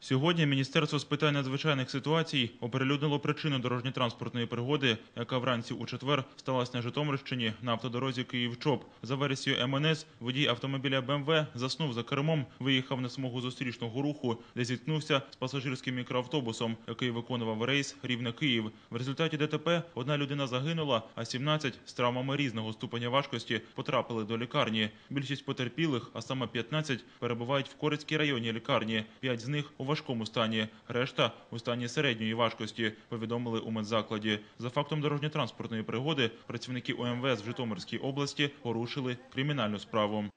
Сьогодні Міністерство з питань надзвичайних ситуацій оприлюднило причину дорожньо-транспортної пригоди, яка вранці у четвер сталася на Житомирщині на автодорозі Київ-Чоп. За версією МНС, водій автомобіля БМВ заснув за кермом, виїхав на смугу зустрічного руху, де зіткнувся з пасажирським мікроавтобусом, який виконував рейс Рівне-Київ. В результаті ДТП одна людина загинула, а 17 з травмами різного ступеня важкості потрапили до лікарні. Більшість потерпілих, а саме 15, перебувають в Корецькій районній лікарні. 5 з них у важкому стані, решта у стані середньої важкості, повідомили у медзакладі. За фактом дорожньо-транспортної пригоди працівники УМВС в Житомирській області порушили кримінальну справу.